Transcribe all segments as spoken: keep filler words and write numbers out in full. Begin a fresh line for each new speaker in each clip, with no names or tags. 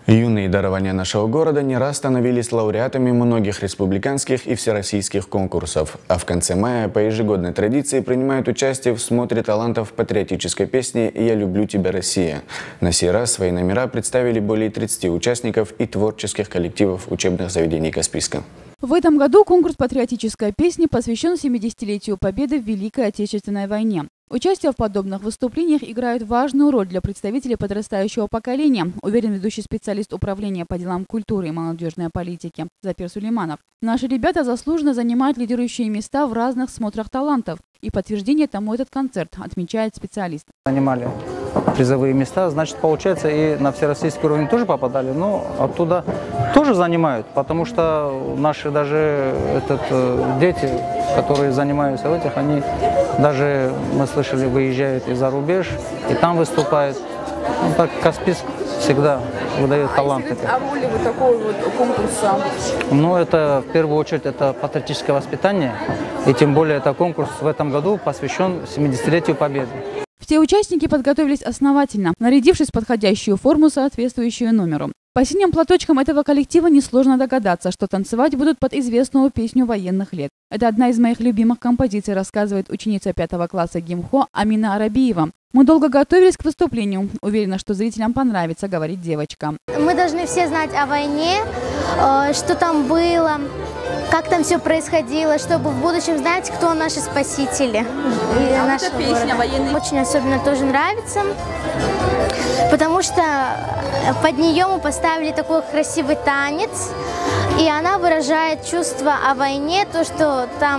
Юные дарования нашего города не раз становились лауреатами многих республиканских и всероссийских конкурсов, а в конце мая по ежегодной традиции принимают участие в смотре талантов патриотической песни «Я люблю тебя, Россия». На сей раз свои номера представили более тридцати участников и творческих коллективов учебных заведений Каспийска.
В этом году конкурс «Патриотической песни» посвящен семидесятилетию Победы в Великой Отечественной войне. Участие в подобных выступлениях играет важную роль для представителей подрастающего поколения, уверен ведущий специалист Управления по делам культуры и молодежной политики Запир Сулейманов. Наши ребята заслуженно занимают лидирующие места в разных смотрах талантов. И подтверждение тому этот концерт, отмечает специалист.
Занимали призовые места, значит, получается, и на всероссийский уровень тоже попадали, но оттуда тоже занимают, потому что наши даже этот, дети, которые занимаются в этих, они даже, мы слышали, выезжают и за рубеж, и там выступают. Ну, так Каспийск всегда выдает таланты.
А роли вот такого вот конкурса?
Ну, это в первую очередь это патриотическое воспитание, и тем более это конкурс в этом году посвящен семидесятилетию Победы.
Все участники подготовились основательно, нарядившись в подходящую форму, соответствующую номеру. По синим платочкам этого коллектива несложно догадаться, что танцевать будут под известную песню военных лет. Это одна из моих любимых композиций, рассказывает ученица пятого класса ГИМХО Амина Арабиева. Мы долго готовились к выступлению. Уверена, что зрителям понравится, говорит девочка.
Мы должны все знать о войне, что там было, как там все происходило, чтобы в будущем знать, кто наши спасители.
А эта песня военная
очень особенно тоже нравится, потому что под нее мы поставили такой красивый танец, и она выражает чувство о войне, то, что там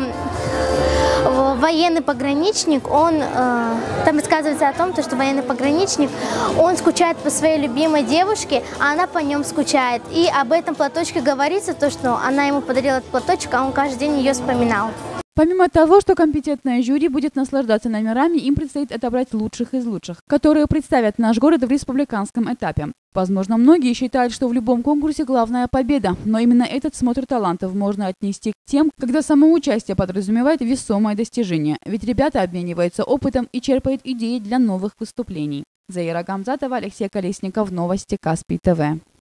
военный пограничник, он, э, там рассказывается о том, что военный пограничник, он скучает по своей любимой девушке, а она по нем скучает. И об этом платочке говорится, то, что она ему подарила этот платочек, а он каждый день ее вспоминал.
Помимо того, что компетентное жюри будет наслаждаться номерами, им предстоит отобрать лучших из лучших, которые представят наш город в республиканском этапе. Возможно, многие считают, что в любом конкурсе главная победа, но именно этот смотр талантов можно отнести к тем, когда само участие подразумевает весомое достижение, ведь ребята обмениваются опытом и черпают идеи для новых выступлений. Заира Гамзатова, Алексей Колесников, новости Каспий ТВ.